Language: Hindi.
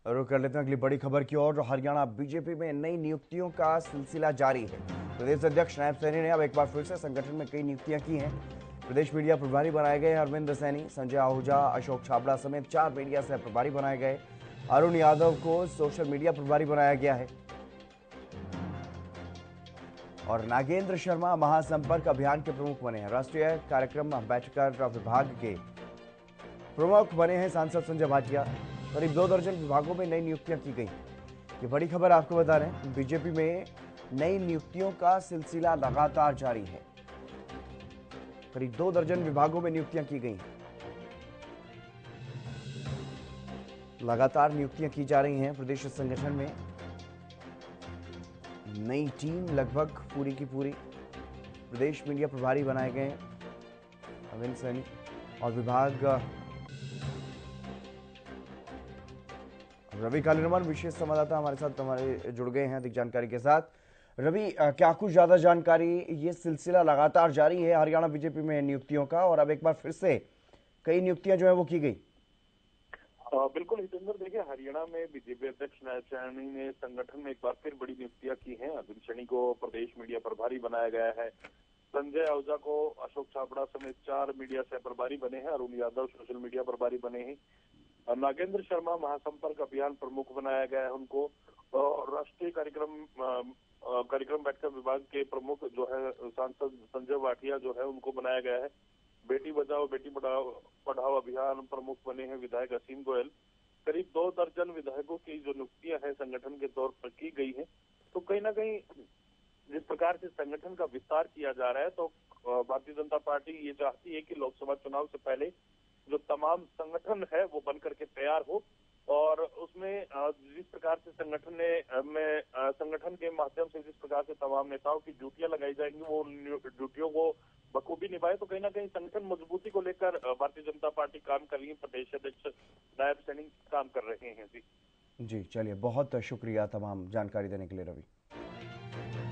रुक कर लेते हैं अगली बड़ी खबर की ओर। हरियाणा बीजेपी में नई नियुक्तियों का सिलसिला जारी है। प्रदेश अध्यक्ष नायब सैनी ने अब एक बार फिर से संगठन में कई नियुक्तियां की हैं। प्रदेश मीडिया प्रभारी बनाए गए अरविंद सैनी, संजय आहूजा, अशोक छाबड़ा समेत 4 मीडिया सह प्रभारी बनाए गए। अरुण यादव को सोशल मीडिया प्रभारी बनाया गया है और नागेंद्र शर्मा महासंपर्क अभियान के प्रमुख बने हैं। राष्ट्रीय कार्यक्रम बैठकर विभाग के प्रमुख बने हैं सांसद संजय भाटिया। करीब 2 दर्जन विभागों में नई नियुक्तियां की गई। ये बड़ी खबर आपको बता रहे हैं, बीजेपी में नई नियुक्तियों का सिलसिला लगातार जारी है। करीब 2 दर्जन विभागों में नियुक्तियां की गई। लगातार नियुक्तियां की जा रही हैं। प्रदेश संगठन में नई टीम लगभग पूरी की पूरी। प्रदेश मीडिया प्रभारी बनाए गए अरविंद सैनी और विभाग रवि कालीरमन विशेष संवाददाता हमारे साथ हमारे जुड़ गए हैं अधिक जानकारी के साथ। रवि, क्या कुछ ज्यादा जानकारी? ये सिलसिला लगातार जारी है हरियाणा बीजेपी में नियुक्तियों का और अब एक बार फिर से कई नियुक्तियां जो है वो की गई। बिल्कुल हितेंद्र, देखिए हरियाणा में बीजेपी अध्यक्ष नायब सैनी ने संगठन में एक बार फिर बड़ी नियुक्तियां की हैं। अरविंद सैनी को प्रदेश मीडिया प्रभारी बनाया गया है। संजय आहूजा को अशोक छाबड़ा समेत 4 मीडिया सह प्रभारी बने हैं। अरुण यादव सोशल मीडिया प्रभारी बने हैं। नागेंद्र शर्मा महासंपर्क अभियान प्रमुख बनाया गया है उनको। और राष्ट्रीय कार्यक्रम बैठकर विभाग के प्रमुख जो है सांसद संजय भाटिया जो है उनको बनाया गया है। बेटी बचाओ बेटी पढ़ाओ अभियान प्रमुख बने हैं विधायक असीम गोयल। करीब 2 दर्जन विधायकों की जो नियुक्तियां हैं संगठन के तौर पर की गई हैं। तो कहीं ना कहीं जिस प्रकार से संगठन का विस्तार किया जा रहा है, तो भारतीय जनता पार्टी ये चाहती है कि लोकसभा चुनाव से पहले जो तमाम संगठन है वो बनकर के तैयार हो और उसमें जिस प्रकार से संगठन के माध्यम से जिस प्रकार से तमाम नेताओं की ड्यूटियां लगाई जाएंगी वो ड्यूटियों को बखूबी निभाए। तो कहीं ना कहीं संगठन मजबूती को लेकर भारतीय जनता पार्टी काम कर रही है। प्रदेश अध्यक्ष नायब सैनी काम कर रहे हैं। जी चलिए, बहुत शुक्रिया तमाम जानकारी देने के लिए रवि।